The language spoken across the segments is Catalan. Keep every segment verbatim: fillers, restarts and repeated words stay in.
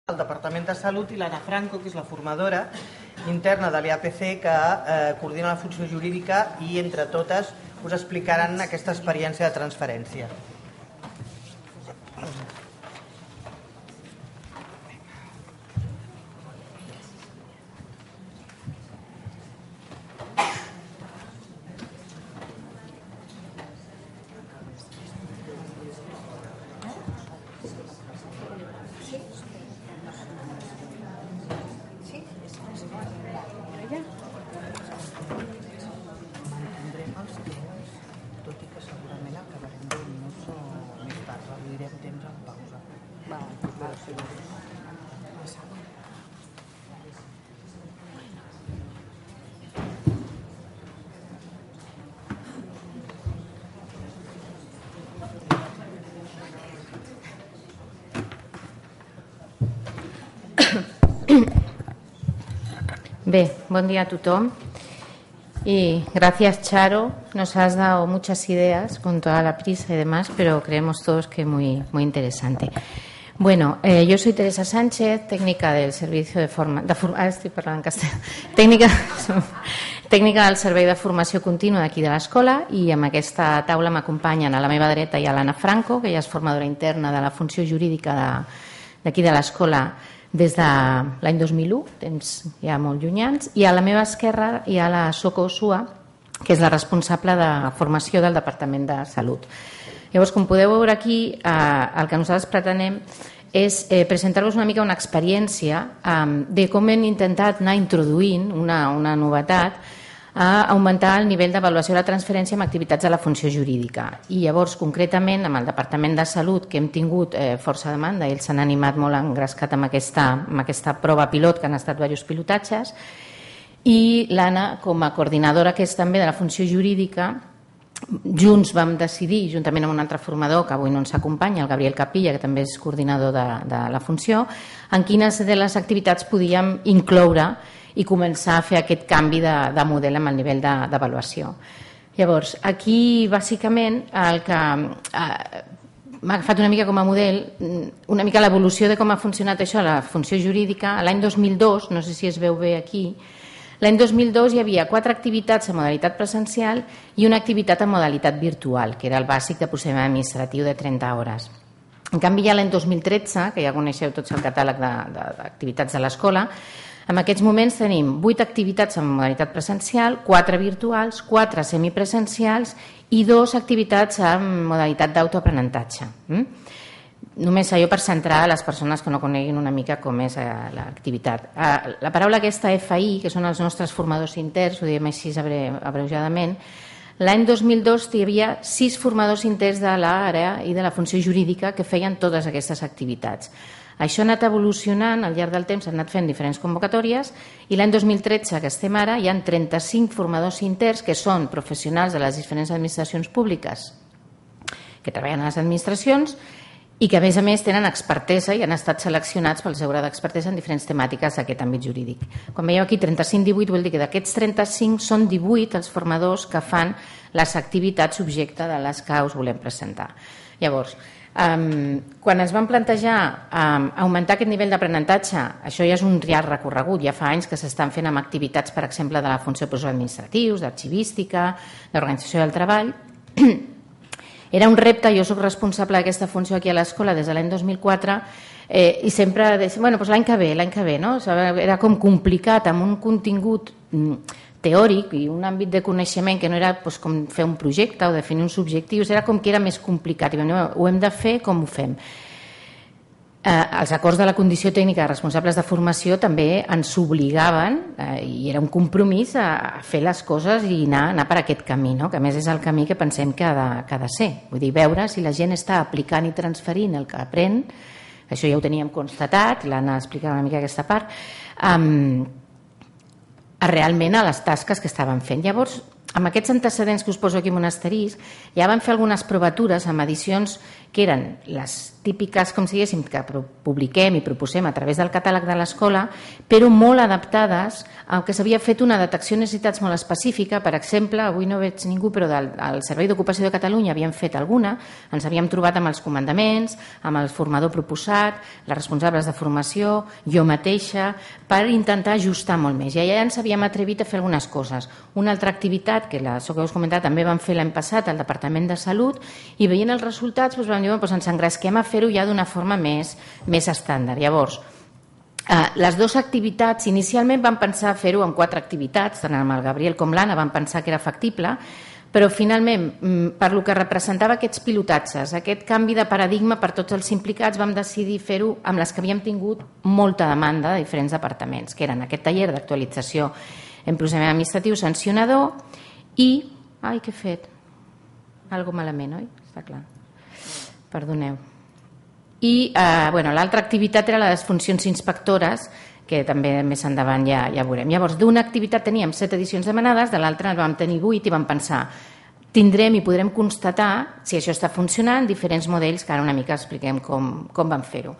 el Departament de Salut i l'Anna Franco, que és la formadora interna de l'I A P C que eh, coordina la funció jurídica i entre totes us explicaran aquesta experiència de transferència. Bé, buen día a tothom y gracias, Charo, nos has dado muchas ideas con toda la prisa y demás, pero creemos todos que muy, muy interesante. Bueno, eh, yo soy Teresa Sánchez, técnica del servicio de forma, de forma ah, estoy parlant en castellà, tècnica, tècnica del servei de formació contínua d'aquí de l'escola, i amb aquesta taula m'acompanyen a la meva dreta hi ha l'Anna Franco, que ja és formadora interna de la funció jurídica d'aquí de, de l'escola des de l'any dos mil u, temps ja molt llunyans, i a la meva esquerra hi ha la Soko Osua, que és la responsable de formació del Departament de Salut. Llavors, com podeu veure aquí, eh, el que nosaltres pretenem és eh, presentar-vos una mica una experiència eh, de com hem intentat anar introduint una, una novetat a augmentar el nivell d'avaluació de la transferència amb activitats de la funció jurídica. I llavors, concretament, amb el Departament de Salut, que hem tingut eh, força demanda, ells s'han animat molt engrescat amb aquesta, amb aquesta prova pilot, que han estat diversos pilotatges, i l'Anna, com a coordinadora que és també de la funció jurídica, junts vam decidir, juntament amb un altre formador que avui no ens acompanya, el Gabriel Capilla, que també és coordinador de, de la funció, en quines de les activitats podíem incloure i començar a fer aquest canvi de, de model amb el nivell d'avaluació. Llavors, aquí, bàsicament, el que eh, m'ha agafat una mica com a model, una mica l'evolució de com ha funcionat això, la funció jurídica. L'any dos mil dos, no sé si es veu bé aquí, l'any dos mil dos hi havia quatre activitats en modalitat presencial i una activitat en modalitat virtual, que era el bàsic de procediment administratiu de trenta hores. En canvi, ja l'any dos mil tretze, que ja coneixeu tots el catàleg d'activitats de, de l'escola, en aquests moments tenim vuit activitats en modalitat presencial, quatre virtuals, quatre semipresencials i dues activitats en modalitat d'autoaprenentatge. Només allò per centrar a les persones que no coneguin una mica com és l'activitat. La paraula aquesta F I, que són els nostres formadors interns, ho diem així abreujadament, l'any dos mil dos hi havia sis formadors interns de l'àrea i de la funció jurídica que feien totes aquestes activitats. Això ha anat evolucionant al llarg del temps, han anat fent diferents convocatòries i l'any dos mil tretze, que estem ara, hi ha trenta-cinc formadors interns que són professionals de les diferents administracions públiques que treballen a les administracions i que a més a més tenen expertesa i han estat seleccionats pel seu grau d'expertesa en diferents temàtiques d'aquest àmbit jurídic. Quan veieu aquí trenta-cinc divuit, vol dir que d'aquests trenta-cinc són divuit els formadors que fan les activitats objecte de les que us volem presentar. Llavors, Um, quan es van plantejar um, augmentar aquest nivell d'aprenentatge, això ja és un llarg recorregut, ja fa anys que s'estan fent amb activitats, per exemple, de la funció de processos administratius, d'arxivística, d'organització del treball. Era un repte, jo soc responsable d'aquesta funció aquí a l'escola des de l'any dos mil quatre eh, i sempre deia, bueno, doncs l'any que ve, l'any que ve, no? Era com complicat, amb un contingut teòric i un àmbit de coneixement que no era doncs, com fer un projecte o definir uns objectius, era com que era més complicat. I, bueno, ho hem de fer, com ho fem? Eh, els acords de la condició tècnica de responsables de formació també ens obligaven, eh, i era un compromís, a, a fer les coses i anar, anar per aquest camí, no? Que a més és el camí que pensem que ha, de, que ha de ser. Vull dir, veure si la gent està aplicant i transferint el que aprèn, això ja ho teníem constatat, l'Anna explicava una mica aquesta part, um, realment a les tasques que estaven fent. Llavors, amb aquests antecedents que us poso aquí en un asterisc, ja van fer algunes provatures amb edicions que eren les típiques, com si diguéssim, que publiquem i proposem a través del catàleg de l'escola, però molt adaptades al que s'havia fet una detecció de necessitats molt específica. Per exemple, avui no veig ningú, però del, del Servei d'Ocupació de Catalunya havíem fet alguna, ens havíem trobat amb els comandaments, amb el formador proposat, les responsables de formació, jo mateixa, per intentar ajustar molt més. I allà ens havíem atrevit a fer algunes coses. Una altra activitat, que la que us he comentat, també vam fer l'any passat al Departament de Salut, i veient els resultats doncs vam dir, doncs ens engresquem a fer-ho ja d'una forma més, més estàndard. Llavors, eh, les dues activitats, inicialment vam pensar fer-ho en quatre activitats, tant amb el Gabriel com l'Anna vam pensar que era factible, però finalment, per lo que representava aquests pilotatges, aquest canvi de paradigma per tots els implicats, vam decidir fer-ho amb les que havíem tingut molta demanda de diferents departaments, que eren aquest taller d'actualització en procediment administratiu sancionador i... Ai, què he fet? Algo malament, oi? Està clar. Perdoneu. I eh, bueno, l'altra activitat era les funcions inspectores, que també més endavant ja, ja veurem. Llavors, d'una activitat teníem set edicions demanades, de l'altra vam tenir vuit i vam pensar tindrem i podrem constatar si això està funcionant, diferents modells que ara una mica expliquem com, com vam fer-ho.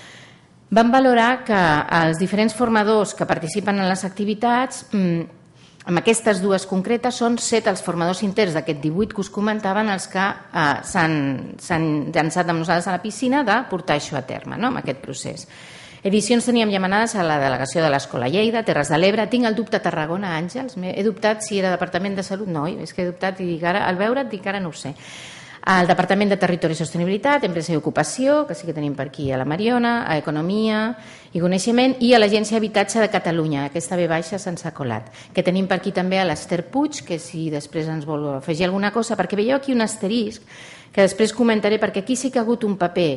Vam valorar que els diferents formadors que participen en les activitats, amb aquestes dues concretes, són set els formadors interns d'aquest divuit que us comentaven els que eh, s'han llançat amb nosaltres a la piscina de portar això a terme, no?, amb aquest procés. Edicions teníem demanades a la delegació de l'Escola Lleida, Terres de l'Ebre, tinc el dubte a Tarragona, Àngels, he dubtat si era Departament de Salut, no, és que he dubtat i dic ara, al veure't dic ara no ho sé. Al Departament de Territori i Sostenibilitat, Empresa i Ocupació, que sí que tenim per aquí a la Mariona, a Economia i Coneixement, i a l'Agència d'Habitatge de Catalunya, aquesta ve baixa se'ns ha colat, que tenim per aquí també a l'Ester Puig, que si després ens vol afegir alguna cosa, perquè veieu aquí un asterisc, que després comentaré, perquè aquí sí que ha hagut un paper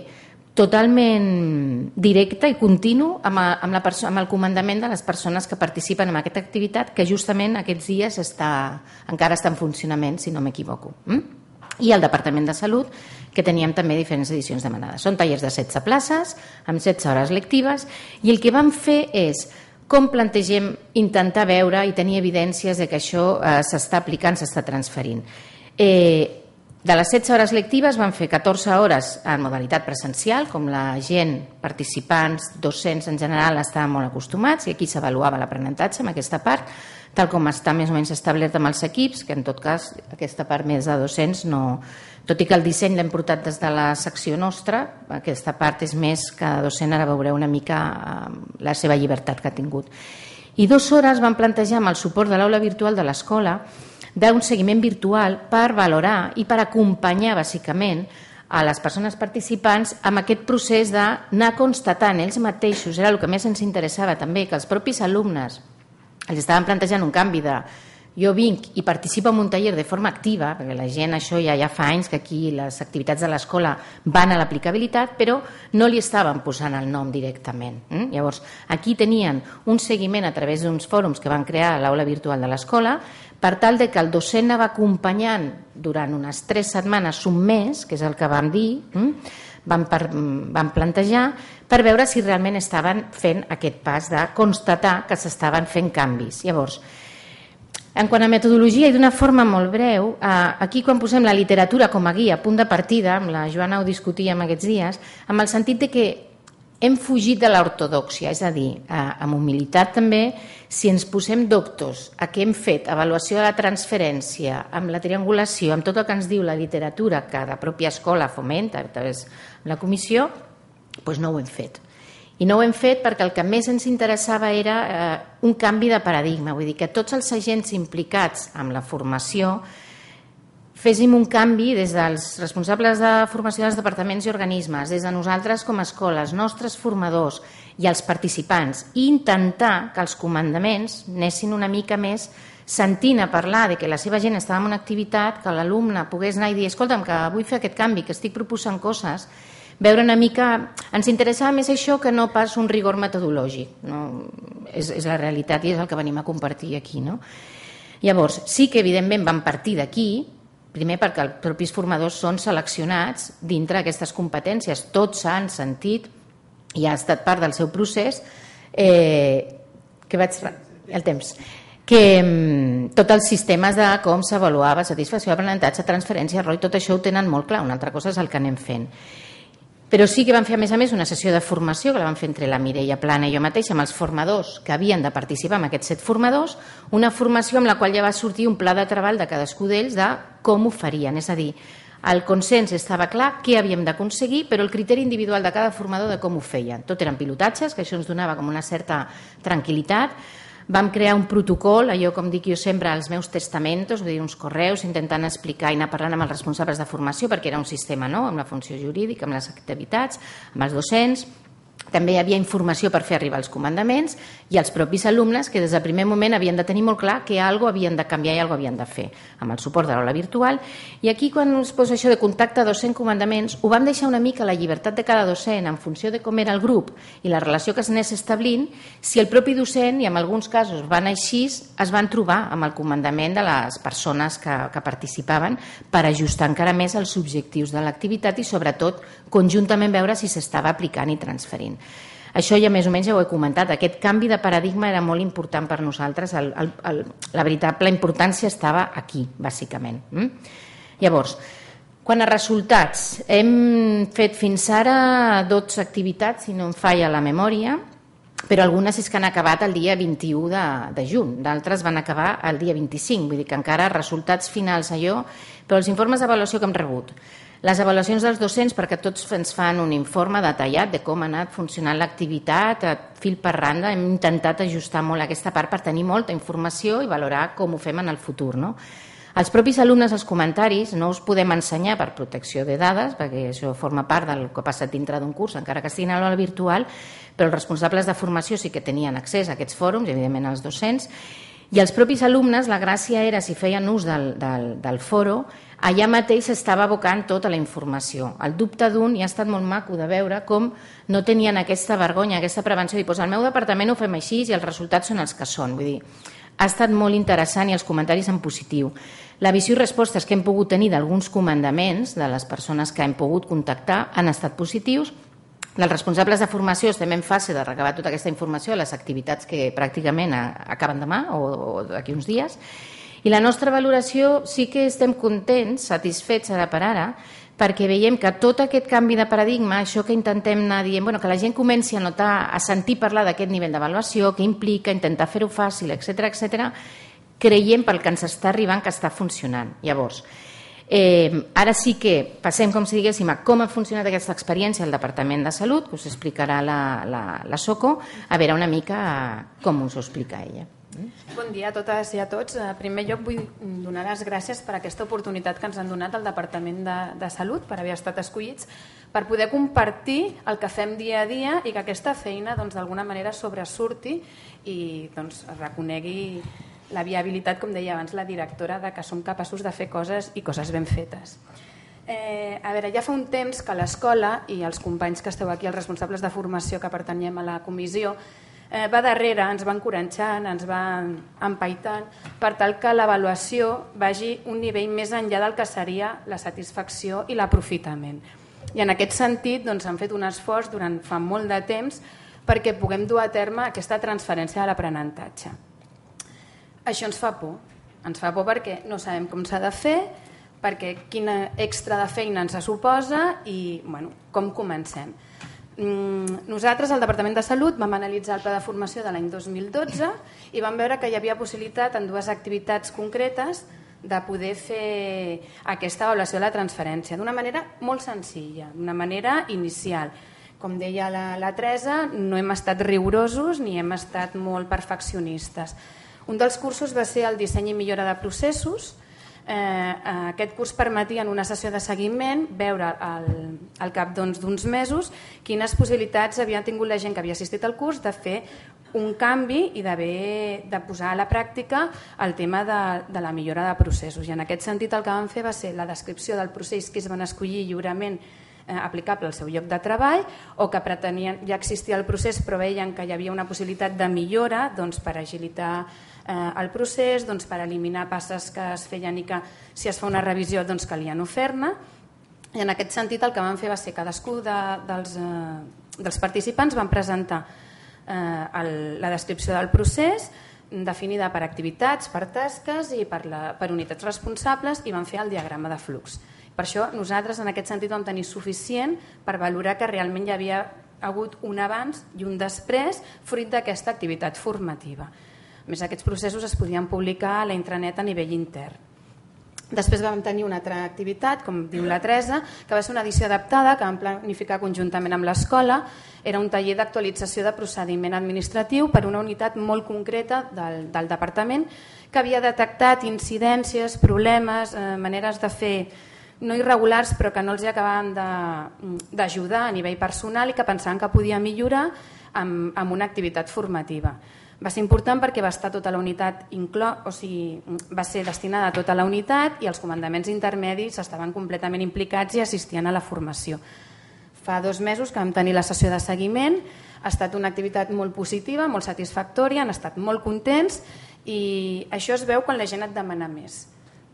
totalment directe i continu amb, a, amb, la amb el comandament de les persones que participen en aquesta activitat, que justament aquests dies està, encara està en funcionament, si no m'equivoco. Mm? I el Departament de Salut, que teníem també diferents edicions demanades. Són tallers de setze places, amb setze hores lectives, i el que vam fer és com plantegem intentar veure i tenir evidències de que això eh, s'està aplicant, s'està transferint. Eh, de les setze hores lectives vam fer catorze hores en modalitat presencial, com la gent, participants, docents en general estaven molt acostumats, i aquí s'avaluava l'aprenentatge en aquesta part, tal com està més o menys establert amb els equips, que en tot cas aquesta part més de docents no... Tot i que el disseny l'hem portat des de la secció nostra, aquesta part és més que docent, ara veureu una mica la seva llibertat que ha tingut. I dues hores vam plantejar amb el suport de l'aula virtual de l'escola d'un seguiment virtual per valorar i per acompanyar bàsicament a les persones participants amb aquest procés d'anar constatant ells mateixos, era el que més ens interessava també, que els propis alumnes els estaven plantejant un canvi de jo vinc i participo en un taller de forma activa, perquè la gent això ja, ja fa anys que aquí les activitats de l'escola van a l'aplicabilitat, però no li estaven posant el nom directament. Mm? Llavors, aquí tenien un seguiment a través d'uns fòrums que van crear a l'aula virtual de l'escola per tal de que el docent anava acompanyant durant unes tres setmanes, un mes, que és el que vam dir, mm? vam, per, vam plantejar, per veure si realment estaven fent aquest pas de constatar que s'estaven fent canvis. Llavors, en quant a metodologia i d'una forma molt breu, aquí quan posem la literatura com a guia, punt de partida, amb la Joana ho discutíem aquests dies, amb el sentit de que hem fugit de l'ortodòxia, és a dir, amb humilitat també, si ens posem doctors a què hem fet avaluació de la transferència, amb la triangulació, amb tot el que ens diu la literatura que la pròpia escola fomenta a través de la comissió, doncs no ho hem fet. I no ho hem fet perquè el que més ens interessava era eh, un canvi de paradigma, vull dir que tots els agents implicats amb la formació féssim un canvi des dels responsables de formació dels departaments i organismes, des de nosaltres com a escola, els nostres formadors i els participants, i intentar que els comandaments anessin una mica més sentint a parlar de que la seva gent estava en una activitat, que l'alumne pogués anar i dir escolta'm, que vull fer aquest canvi, que estic proposant coses, veure una mica... Ens interessava més això que no pas un rigor metodològic. No? És, és la realitat i és el que venim a compartir aquí. No? Llavors, sí que evidentment vam partir d'aquí, primer perquè els propis formadors són seleccionats dintre d'aquestes competències. Tots s'han sentit i ha estat part del seu procés. Eh, que vaig... El temps. que tots els sistemes de com s'avaluava satisfacció, aprenentatge, transferència, error, i tot això ho tenen molt clar. Una altra cosa és el que anem fent. Però sí que vam fer, a més a més, una sessió de formació que la vam fer entre la Mireia Plana i jo mateixa amb els formadors que havien de participar en aquests set formadors, una formació amb la qual ja va sortir un pla de treball de cadascú d'ells de com ho farien. És a dir, el consens estava clar, què havíem d'aconseguir, però el criteri individual de cada formador de com ho feien. Tot eren pilotatges, que això ens donava com una certa tranquil·litat. Vam crear un protocol, allò com dic jo sempre, als meus testamentos, vull dir, uns correus, intentant explicar i anar parlant amb els responsables de formació, perquè era un sistema nou, amb la funció jurídica, amb les activitats, amb els docents. També hi havia informació per fer arribar els comandaments i els propis alumnes que des del primer moment havien de tenir molt clar que alguna cosa havien de canviar i alguna cosa havien de fer, amb el suport de l'aula virtual. I aquí, quan es posa això de contacte docent-comandaments, ho vam deixar una mica a la llibertat de cada docent en funció de com era el grup i la relació que s'anés establint. Si el propi docent, i en alguns casos van així, es van trobar amb el comandament de les persones que, que participaven per ajustar encara més els objectius de l'activitat i, sobretot, conjuntament veure si s'estava aplicant i transferint. Això ja més o menys ja ho he comentat. Aquest canvi de paradigma era molt important per nosaltres. El, el, el, la veritable importància estava aquí, bàsicament. Mm? Llavors, quant a resultats, hem fet fins ara dotze activitats, si no em falla la memòria, però algunes és que han acabat el dia vint-i-u de, de juny, d'altres van acabar el dia vint-i-cinc, vull dir que encara resultats finals allò, però els informes d'avaluació que hem rebut, les avaluacions dels docents, perquè tots ens fan un informe detallat de com ha anat funcionant l'activitat, fil per randa, hem intentat ajustar molt aquesta part per tenir molta informació i valorar com ho fem en el futur. No? Els propis alumnes, els comentaris, no us podem ensenyar per protecció de dades, perquè això forma part del que ha passat dintre d'un curs, encara que estiguin a l'aula virtual, però els responsables de formació sí que tenien accés a aquests fòrums, evidentment els docents, i els propis alumnes, la gràcia era, si feien ús del, del, del foro, allà mateix s'estava abocant tota la informació. El dubte d'un, i ha estat molt maco de veure com no tenien aquesta vergonya, aquesta prevenció, de dir, doncs al meu departament ho fem així i els resultats són els que són. Vull dir, ha estat molt interessant i els comentaris en positiu. La visió i respostes que hem pogut tenir d'alguns comandaments, de les persones que hem pogut contactar, han estat positius. Dels responsables de formació estem en fase de recabar tota aquesta informació a les activitats que pràcticament acaben demà o, o d'aquí uns dies. I la nostra valoració sí que estem contents, satisfets ara per ara, perquè veiem que tot aquest canvi de paradigma, això que intentem anar dient, bueno, que la gent comenci a notar, a sentir parlar d'aquest nivell d'avaluació, que implica intentar fer-ho fàcil, etcètera, etcètera, creiem pel que ens està arribant que està funcionant. Llavors, eh, ara sí que passem, com si diguéssim, a com ha funcionat aquesta experiència al Departament de Salut, que us explicarà la, la, la Soco, a veure una mica com us ho explica ella. Bon dia a totes i a tots. En primer lloc vull donar les gràcies per aquesta oportunitat que ens han donat al Departament de, de Salut per haver estat escollits, per poder compartir el que fem dia a dia i que aquesta feina doncs, d'alguna manera sobresurti i doncs, reconegui la viabilitat, com deia abans la directora, de que som capaços de fer coses i coses ben fetes. Eh, a veure, ja fa un temps que l'escola i els companys que esteu aquí, els responsables de formació que pertanyem a la comissió, Eh, va darrere, ens va encoratjant, ens va empaitant per tal que l'avaluació vagi un nivell més enllà del que seria la satisfacció i l'aprofitament. I en aquest sentit doncs, han fet un esforç durant fa molt de temps perquè puguem dur a terme aquesta transferència de l'aprenentatge. Això ens fa por. Ens fa por perquè no sabem com s'ha de fer, perquè quina extra de feina ens suposa i bueno, com comencem. Nosaltres, al Departament de Salut, vam analitzar el pla de formació de l'any dos mil dotze i vam veure que hi havia possibilitat en dues activitats concretes de poder fer aquesta avaluació de la transferència d'una manera molt senzilla, d'una manera inicial. Com deia la, la Teresa, no hem estat rigorosos ni hem estat molt perfeccionistes. Un dels cursos va ser el disseny i millora de processos. Eh, aquest curs permetia en una sessió de seguiment veure al, al cap d'uns doncs, mesos quines possibilitats havia tingut la gent que havia assistit al curs de fer un canvi i de posar a la pràctica el tema de, de la millora de processos. I en aquest sentit el que vam fer va ser la descripció del procés que es van escollir lliurement eh, aplicable al seu lloc de treball o que pretenien, ja existia el procés però veien que hi havia una possibilitat de millora doncs, per agilitar el procés, doncs, per eliminar passes que es feien i que si es fa una revisió doncs, calien no fer-ne. I en aquest sentit el que vam fer va ser cadascú de, dels, eh, dels participants van presentar eh, el, la descripció del procés, definida per activitats, per tasques i per, la, per unitats responsables, i vam fer el diagrama de flux. Per això nosaltres en aquest sentit vam tenir suficient per valorar que realment hi havia hagut un abans i un després fruit d'aquesta activitat formativa. A més, aquests processos es podien publicar a la intranet a nivell intern. Després vam tenir una altra activitat, com diu la Teresa, que va ser una edició adaptada que vam planificar conjuntament amb l'escola. Era un taller d'actualització de procediment administratiu per una unitat molt concreta del, del departament que havia detectat incidències, problemes, eh, maneres de fer no irregulars però que no els acabaven d'ajudar a nivell personal i que pensaven que podia millorar amb, amb una activitat formativa. Va ser important perquè va estar tota la unitat inclo... o sigui, va ser destinada a tota la unitat i els comandaments intermedis estaven completament implicats i assistien a la formació. Fa dos mesos que vam tenir la sessió de seguiment, ha estat una activitat molt positiva, molt satisfactòria, han estat molt contents i això es veu quan la gent et demana més.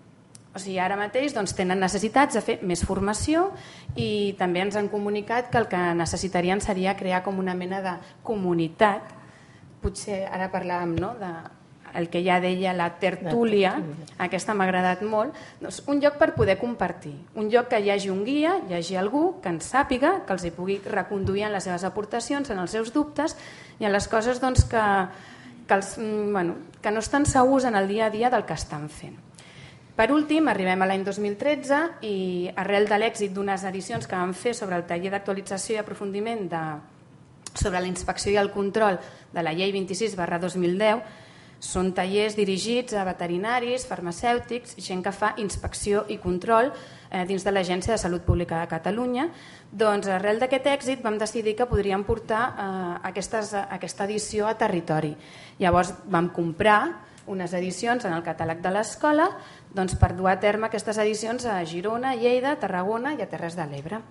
O sigui, ara mateix doncs, tenen necessitats de fer més formació i també ens han comunicat que el que necessitarien seria crear com una mena de comunitat. Potser ara parlàvem, no?, de el que ja deia la tertúlia, aquesta m'ha agradat molt, doncs un lloc per poder compartir, un lloc que hi hagi un guia, hi hagi algú que ens sàpiga, que els hi pugui reconduir en les seves aportacions, en els seus dubtes i en les coses doncs, que, que, els, bueno, que no estan segurs en el dia a dia del que estan fent. Per últim, arribem a l'any dos mil tretze i arrel de l'èxit d'unes edicions que vam fer sobre el taller d'actualització i aprofundiment de, sobre la inspecció i el control de la llei vint-i-sis barra dos mil deu, són tallers dirigits a veterinaris, farmacèutics, gent que fa inspecció i control eh, dins de l'Agència de Salut Pública de Catalunya. Doncs arrel d'aquest èxit vam decidir que podríem portar eh, aquestes, aquesta edició a territori. Llavors vam comprar unes edicions en el catàleg de l'escola doncs, per dur a terme aquestes edicions a Girona, Lleida, Tarragona i a Terres de l'Ebre.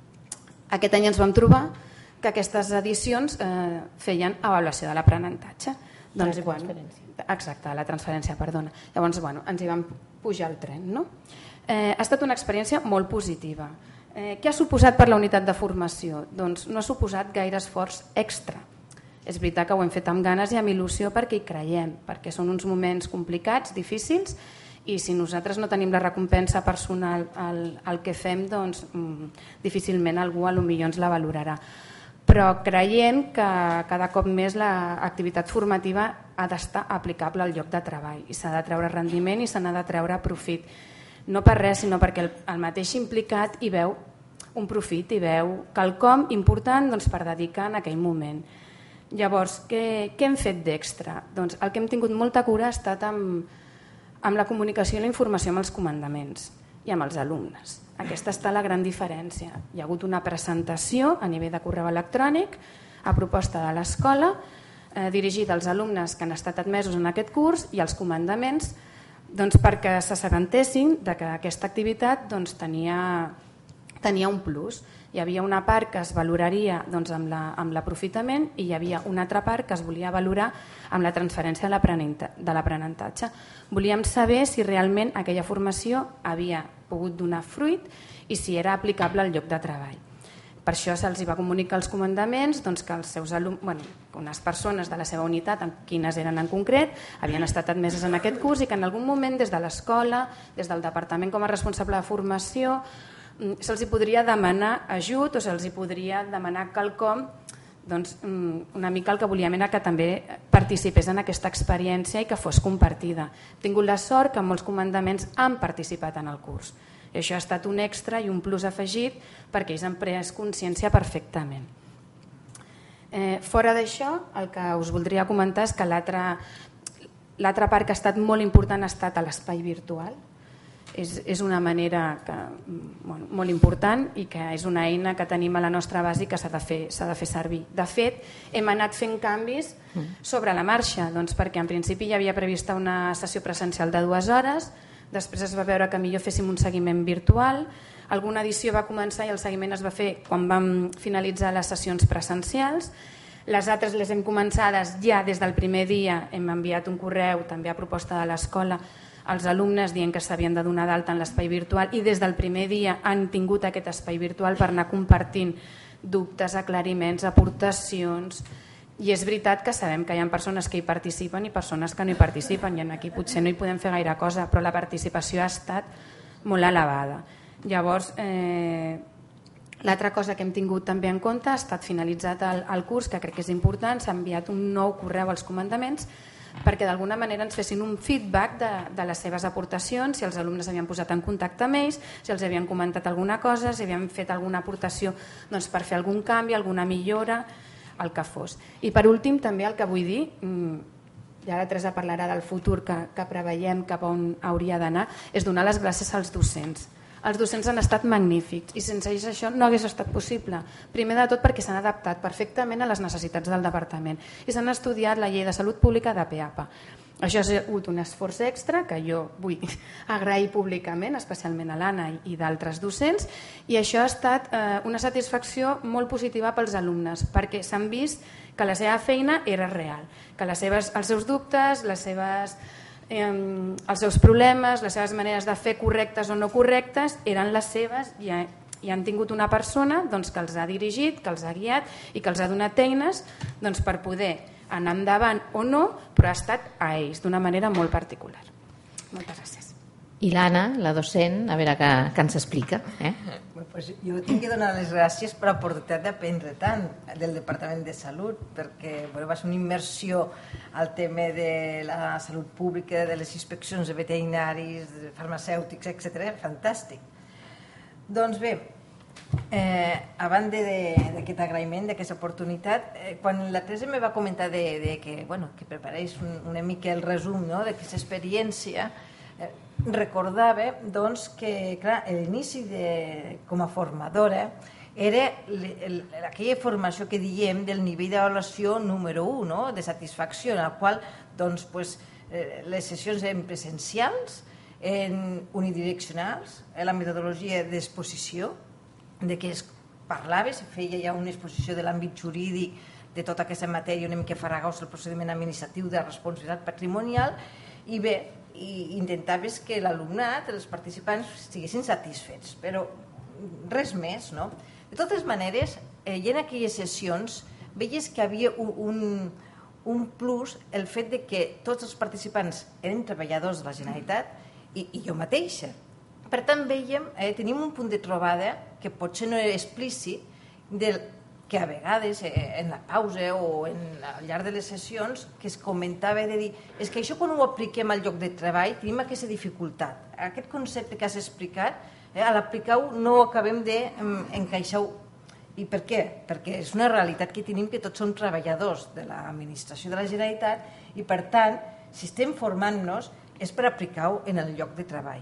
Aquest any ens vam trobar que aquestes edicions eh, feien avaluació de l'aprenentatge. Doncs, la transferència. Bueno, exacte, la transferència, perdona. Llavors, bueno, ens hi vam pujar al tren. No? Eh, ha estat una experiència molt positiva. Eh, què ha suposat per la unitat de formació? Doncs no ha suposat gaire esforç extra. És veritat que ho hem fet amb ganes i amb il·lusió perquè hi creiem, perquè són uns moments complicats, difícils, i si nosaltres no tenim la recompensa personal al, al que fem, doncs mm, difícilment algú a lo millor ens la valorarà. Però creiem que cada cop més l'activitat formativa ha d'estar aplicable al lloc de treball i s'ha de treure rendiment i se n'ha de treure profit. No per res, sinó perquè el, el mateix implicat hi veu un profit, hi veu quelcom important doncs, per dedicar en aquell moment. Llavors, què, què hem fet d'extra? Doncs el que hem tingut molta cura ha estat amb, amb la comunicació i la informació amb els comandaments i amb els alumnes. Aquesta està la gran diferència. Hi ha hagut una presentació a nivell de correu electrònic a proposta de l'escola eh, dirigida als alumnes que han estat admesos en aquest curs i als comandaments doncs, perquè s'assabentessin de que aquesta activitat doncs, tenia, tenia un plus. Hi havia una part que es valoraria doncs, amb l'aprofitament i hi havia una altra part que es volia valorar amb la transferència de l'aprenentatge. Volíem saber si realment aquella formació havia pogut donar fruit i si era aplicable al lloc de treball. Per això se'ls va comunicar als comandaments doncs, que els seus alumnes, bueno, unes persones de la seva unitat, quines eren en concret, havien estat admeses en aquest curs i que en algun moment des de l'escola, des del departament com a responsable de formació, se'ls podria demanar ajut o se'ls podria demanar quelcom, doncs una mica el que volíem era que també participés en aquesta experiència i que fos compartida. He tingut la sort que molts comandaments han participat en el curs. I això ha estat un extra i un plus afegit perquè ells han pres consciència perfectament. Eh, fora d'això, el que us voldria comentar és que l'altra l'altra part que ha estat molt important ha estat a l'espai virtual. És, és una manera que, bueno, molt important i que és una eina que tenim a la nostra base i que s'ha de fer, s'ha de fer servir. De fet, hem anat fent canvis sobre la marxa, doncs perquè en principi ja havia prevista una sessió presencial de dues hores, després es va veure que millor féssim un seguiment virtual, alguna edició va començar i el seguiment es va fer quan vam finalitzar les sessions presencials, les altres les hem començades ja des del primer dia, hem enviat un correu també a proposta de l'escola als alumnes dient que s'havien de donar d'alta en l'espai virtual i des del primer dia han tingut aquest espai virtual per anar compartint dubtes, aclariments, aportacions, I és veritat que sabem que hi ha persones que hi participen i persones que no hi participen, i aquí potser no hi podem fer gaire cosa, però la participació ha estat molt elevada. Llavors, eh, l'altra cosa que hem tingut també en compte ha estat finalitzat el, el curs, que crec que és important, s'ha enviat un nou correu als comandaments perquè d'alguna manera ens fessin un feedback de, de les seves aportacions, si els alumnes havien posat en contacte amb ells, si els havien comentat alguna cosa, si havien fet alguna aportació doncs, per fer algun canvi, alguna millora, el que fos. I per últim també el que vull dir, ja la Teresa parlarà del futur que, que preveiem cap a on hauria d'anar, és donar les gràcies als docents. Els docents han estat magnífics i sense ells això no hagués estat possible. Primer de tot perquè s'han adaptat perfectament a les necessitats del departament i s'han estudiat la llei de salut pública de P A P A. Això ha sigut un esforç extra que jo vull agrair públicament, especialment a l'Anna i d'altres docents, i això ha estat eh, una satisfacció molt positiva pels alumnes perquè s'han vist que la seva feina era real, que les seves, els seus dubtes, les seves... Eh, els seus problemes, les seves maneres de fer correctes o no correctes eren les seves i, i han tingut una persona doncs, que els ha dirigit, que els ha guiat i que els ha donat eines doncs, per poder anar endavant o no, però ha estat a ells d'una manera molt particular. Moltes gràcies. I l'Anna, la docent, a veure què, què ens explica. Eh? Pues jo tinc que donar les gràcies per l'oportunitat d'aprendre tant del Departament de Salut, perquè bueno, va ser una immersió al tema de la salut pública, de les inspeccions de veterinaris, de farmacèutics, etcètera. Fantàstic. Doncs bé, eh, a banda d'aquest agraïment, d'aquesta oportunitat, eh, quan la Teresa me va comentar de, de que, bueno, que preparés un, una mica el resum no, d'aquesta experiència, eh, recordava doncs, que clar, l'inici com a formadora era aquella formació que diem del nivell d'avaluació número un, no? De satisfacció, en el qual doncs, pues, eh, les sessions eren presencials, en unidireccionals, en la metodologia d'exposició, de què es parlava, es feia ja una exposició de l'àmbit jurídic de tota aquesta matèria una mica farragós del procediment administratiu de responsabilitat patrimonial, i bé, i intentaves que l'alumnat, els participants, estiguessin satisfets, però res més, no? De totes maneres, eh, i en aquelles sessions veies que havia un, un, un plus el fet de que tots els participants eren treballadors de la Generalitat i, i jo mateixa. Per tant, veiem, eh, tenim un punt de trobada que potser no era explícit del que a vegades en la pausa o en, al llarg de les sessions que es comentava de dir és que això quan ho apliquem al lloc de treball tenim aquesta dificultat. Aquest concepte que has explicat, eh, a l'aplicar-ho no acabem d'encaixar-ho. I per què? Perquè és una realitat que tenim que tots som treballadors de l'administració de la Generalitat i per tant, si estem formant-nos és per aplicar-ho en el lloc de treball.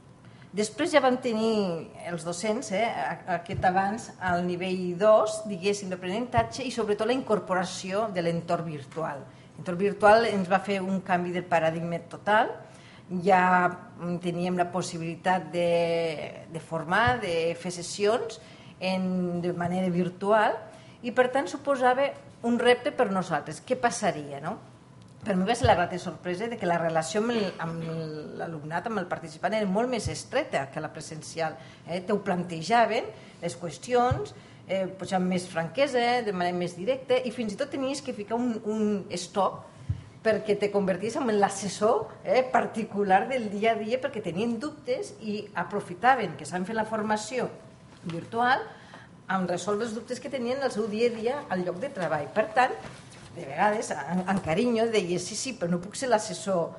Després ja vam tenir els docents, eh, aquest abans, al nivell dos, diguéssim, d'aprenentatge i sobretot la incorporació de l'entorn virtual. L'entorn virtual ens va fer un canvi de paradigma total, ja teníem la possibilitat de, de formar, de fer sessions en, de manera virtual i per tant suposava un repte per nosaltres. Què passaria, no? Per mi va ser la grata sorpresa de que la relació amb l'alumnat, amb el participant, era molt més estreta que la presencial. Eh? Te ho plantejaven, les qüestions, eh, potser amb més franquesa, de manera més directa, i fins i tot tenies que ficar un, un stop perquè te converties en l'assessor eh, particular del dia a dia perquè tenien dubtes i aprofitaven que s'han fet la formació virtual en resoldre els dubtes que tenien el seu dia a dia al lloc de treball. Per tant, de vegades, en, en carinyo, deies sí, sí, però no puc ser l'assessor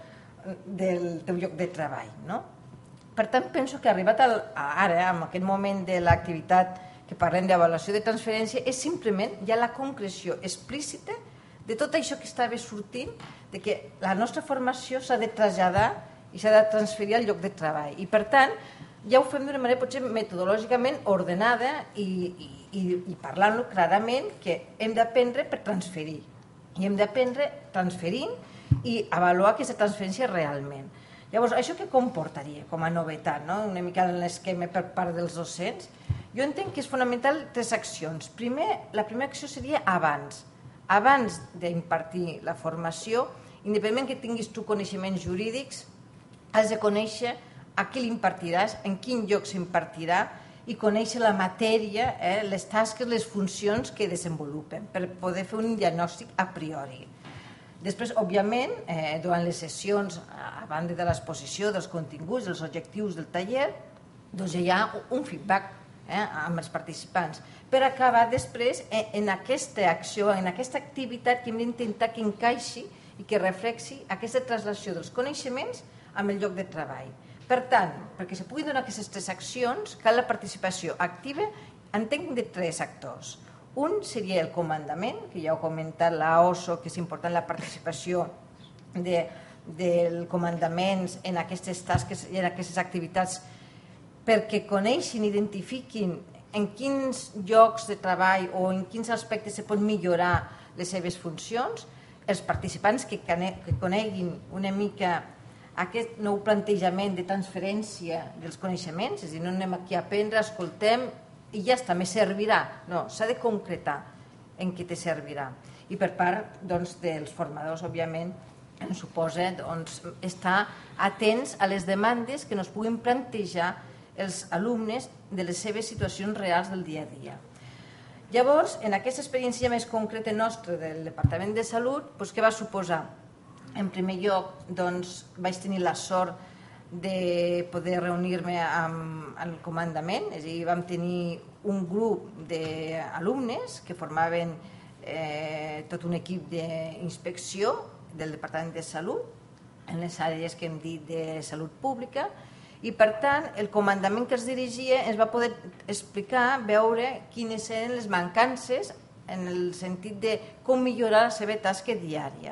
del teu lloc de treball, no? Per tant, penso que arribat al, ara, en aquest moment de l'activitat que parlem d'avaluació de transferència, és simplement ja la concreció explícita de tot això que estava sortint, de que la nostra formació s'ha de traslladar i s'ha de transferir al lloc de treball. I per tant, ja ho fem d'una manera potser metodològicament ordenada i, i, i, i parlant-lo clarament que hem d'aprendre per transferir. I hem d'aprendre transferint i avaluar aquesta transferència realment. Llavors, això què comportaria com a novetat, no? Una mica en l'esquema per part dels docents? Jo entenc que és fonamental tres accions. Primer, la primera acció seria abans. Abans d'impartir la formació, independentment que tinguis tu coneixements jurídics, has de conèixer a qui l'impartiràs, en quin lloc s'impartirà i conèixer la matèria, eh, les tasques, les funcions que desenvolupen, per poder fer un diagnòstic a priori. Després, òbviament, eh, durant les sessions, a banda de l'exposició dels continguts, dels objectius del taller, doncs hi ha un feedback eh, amb els participants, per acabar després eh, en aquesta acció, en aquesta activitat que hem d'intentar que encaixi i que reflexi aquesta traslació dels coneixements amb el lloc de treball. Per tant, perquè se puguin donar aquestes tres accions, cal la participació activa, entenc, de tres actors. Un seria el comandament, que ja ho ha comentat l'A O S O, que és important la participació de, del comandaments en aquestes tasques i en aquestes activitats perquè coneixin, identifiquin en quins llocs de treball o en quins aspectes se pot millorar les seves funcions, els participants que coneguin una mica aquest nou plantejament de transferència dels coneixements, és a dir, no anem aquí a aprendre, escoltem i ja està, me servirà. No, s'ha de concretar en què te servirà. I per part doncs, dels formadors, òbviament, ens suposa doncs, estar atents a les demandes que ens puguin plantejar els alumnes de les seves situacions reals del dia a dia. Llavors, en aquesta experiència més concreta nostra del Departament de Salut, doncs, què va suposar? En primer lloc, doncs, vaig tenir la sort de poder reunir-me amb el comandament, és a dir, vam tenir un grup d'alumnes que formaven eh, tot un equip d'inspecció del Departament de Salut en les àrees que hem dit de salut pública i, per tant, el comandament que els dirigia ens va poder explicar, veure quines eren les mancances en el sentit de com millorar la seva tasca diària.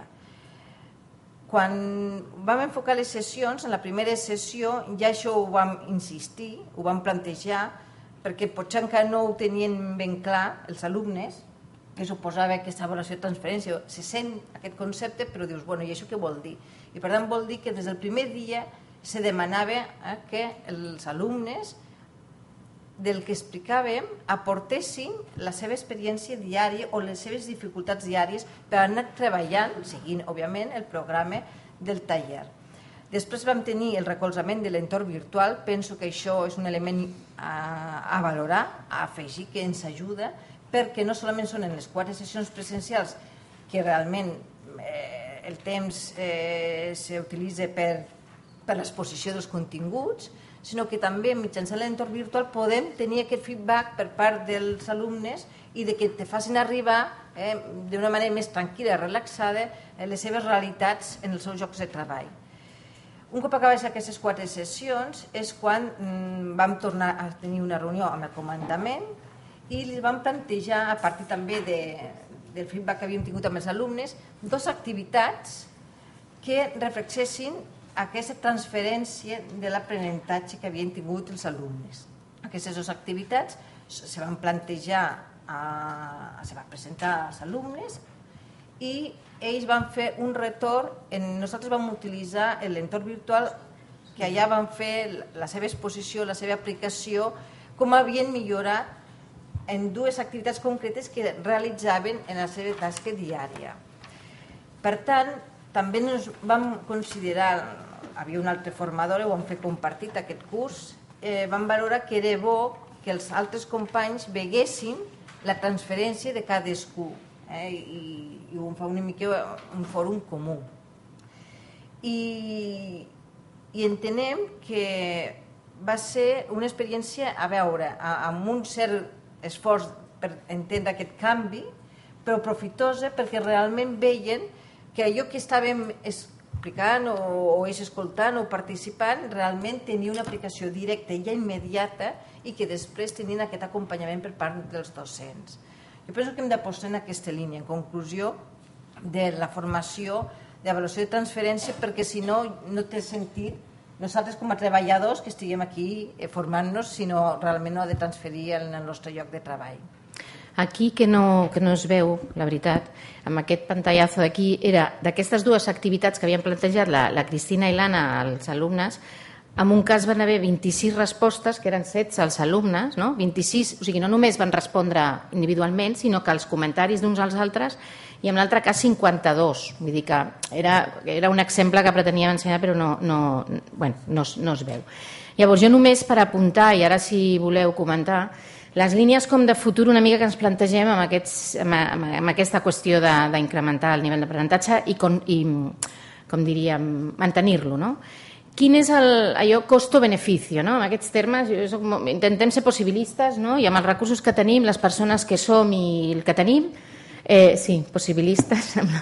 Quan vam enfocar les sessions, en la primera sessió ja això ho vam insistir, ho vam plantejar, perquè potser encara no ho tenien ben clar els alumnes, que suposava aquesta avaluació de transferència. Se sent aquest concepte, però dius, bueno, i això què vol dir? I per tant vol dir que des del primer dia se demanava eh, que els alumnes del que explicàvem aportessin la seva experiència diària o les seves dificultats diàries per anar treballant, seguint, òbviament, el programa del taller. Després vam tenir el recolzament de l'entorn virtual. Penso que això és un element a, a valorar, a afegir, que ens ajuda, perquè no solament són en les quatre sessions presencials que realment eh, el temps eh, s'utilitza per, per l'exposició dels continguts, sinó que també mitjançant l'entorn virtual podem tenir aquest feedback per part dels alumnes i de que te facin arribar eh, d'una manera més tranquil·la, relaxada, eh, les seves realitats en els seus llocs de treball. Un cop acabades aquestes quatre sessions és quan mm, vam tornar a tenir una reunió amb el comandament i li vam plantejar, a partir també de, del feedback que havíem tingut amb els alumnes, dues activitats que reflexessin aquesta transferència de l'aprenentatge que havien tingut els alumnes. Aquestes dues activitats se van plantejar, a, se van presentar als alumnes i ells van fer un retorn. En, nosaltres vam utilitzar l'entorn virtual, que allà van fer la seva exposició, la seva aplicació, com havien millorat en dues activitats concretes que realitzaven en la seva tasca diària. Per tant, també ens vam considerar, havia una altra formadora, ho vam fer compartit aquest curs, eh, vam valorar que era bo que els altres companys veguessin la transferència de cadascú eh, i, i ho fa una mica un fòrum comú. I, i entenem que va ser una experiència, a veure, amb un cert esforç per entendre aquest canvi, però profitosa perquè realment veien que allò que estàvem explicant o, o és escoltant o participant realment tenia una aplicació directa i immediata i que després tenien aquest acompanyament per part dels docents. Jo penso que hem d'apostar en aquesta línia, en conclusió de la formació d'avaluació de transferència, perquè si no, no té sentit nosaltres com a treballadors que estiguem aquí formant-nos, sinó realment no ha de transferir en el nostre lloc de treball. Aquí que no, que no es veu, la veritat, amb aquest pantallazo d'aquí, era d'aquestes dues activitats que havien plantejat la, la Cristina i l'Anna als alumnes. En un cas van haver vint-i-sis respostes, que eren setze als alumnes, no? vint-i-sis, o sigui, no només van respondre individualment, sinó que els comentaris d'uns als altres, i en l'altre cas cinquanta-dos. Vull dir que era, era un exemple que preteníem ensenyar, però no, no, bueno, no, no es veu. Llavors, jo només per apuntar, i ara si voleu comentar, les línies com de futur una mica que ens plantegem amb, aquests, amb, amb aquesta qüestió d'incrementar el nivell d'aprenentatge i, com, i, com diríem, mantenir-lo, no? Quin és el, allò costo-beneficio, no? En aquests termes, jo soc, intentem ser possibilistes, no? I amb els recursos que tenim, les persones que som i el que tenim, eh, sí, possibilistes, sembla.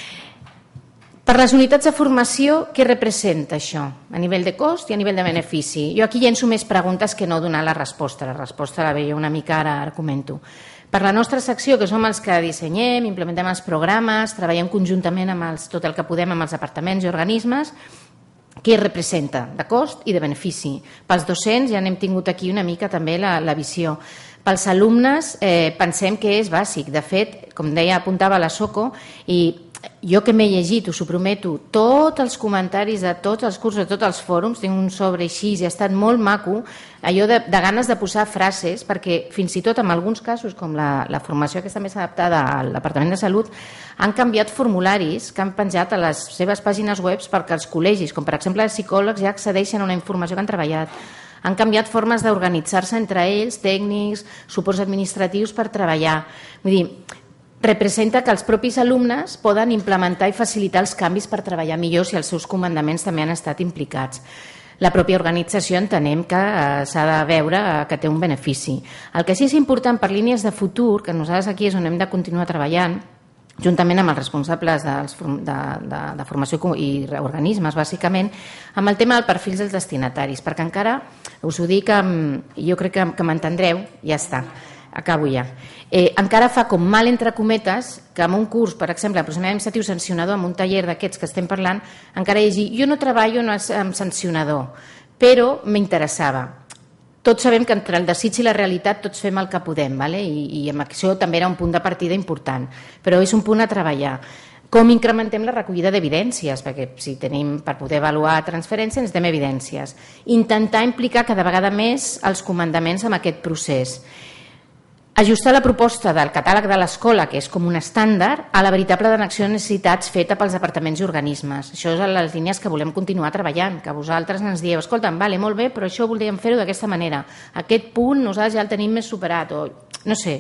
Per les unitats de formació, què representa això? A nivell de cost i a nivell de benefici. Jo aquí llenço més preguntes que no donar la resposta. La resposta la veia una mica, ara, ara comento. Per la nostra secció, que som els que dissenyem, implementem els programes, treballem conjuntament amb els, tot el que podem amb els departaments i organismes, què representa de cost i de benefici. Pels docents ja n'hem tingut aquí una mica també la, la visió. Pels alumnes eh, pensem que és bàsic. De fet, com deia, apuntava la Soco, i jo que m'he llegit, us ho prometo, tots els comentaris de tots els cursos, de tots els fòrums, tinc un sobre així i ha estat molt maco, allò de, de ganes de posar frases, perquè fins i tot en alguns casos, com la, la formació aquesta més adaptada al Departament de Salut, han canviat formularis que han penjat a les seves pàgines web perquè els col·legis, com per exemple els psicòlegs, ja accedeixen a una informació que han treballat. Han canviat formes d'organitzar-se entre ells, tècnics, suports administratius per treballar. Vull dir, representa que els propis alumnes poden implementar i facilitar els canvis per treballar millor si els seus comandaments també han estat implicats. La pròpia organització entenem que eh, s'ha de veure eh, que té un benefici. El que sí és important per línies de futur, que nosaltres aquí és on hem de continuar treballant, juntament amb els responsables dels, de, de, de formació i organismes, bàsicament, amb el tema del perfil dels destinataris, perquè encara, us ho dic, jo crec que, que m'entendreu, ja està. Acabo ja. Eh, encara fa com mal, entre cometes, que en un curs, per exemple, procediment administratiu sancionador, en un taller d'aquests que estem parlant, encara hi hagi, jo no treballo amb sancionador, però m'interessava. Tots sabem que entre el desig i la realitat tots fem el que podem, vale? I, i amb això també era un punt de partida important, però és un punt a treballar. Com incrementem la recollida d'evidències? Perquè si tenim, per poder avaluar transferències, necessitem evidències. Intentar implicar cada vegada més els comandaments en aquest procés. Ajustar la proposta del catàleg de l'escola, que és com un estàndard, a la veritable connexió de necessitats feta pels departaments i organismes. Això és les línies que volem continuar treballant, que vosaltres ens dieu, escolta, vale, molt bé, però això voldríem fer-ho d'aquesta manera. Aquest punt nosaltres ja el tenim més superat, o no sé,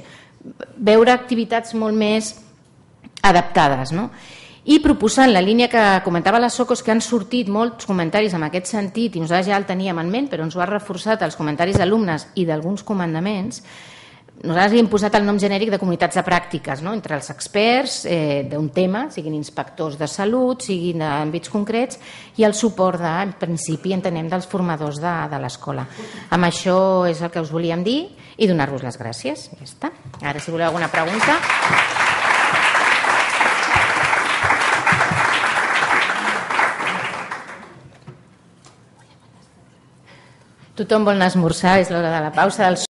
veure activitats molt més adaptades, no? I proposant la línia que comentava la Soco, és que han sortit molts comentaris en aquest sentit, i nosaltres ja el teníem en ment, però ens ho ha reforçat els comentaris d'alumnes i d'alguns comandaments. Nosaltres li hem posat el nom genèric de comunitats de pràctiques, no? Entre els experts eh, d'un tema, siguin inspectors de salut, siguin d'àmbits concrets, i el suport, de, en principi, entenem, dels formadors de, de l'escola. Amb això és el que us volíem dir i donar-vos les gràcies. Ja està. Ara, si voleu alguna pregunta... Tothom vol anar a esmorzar, és l'hora de la pausa del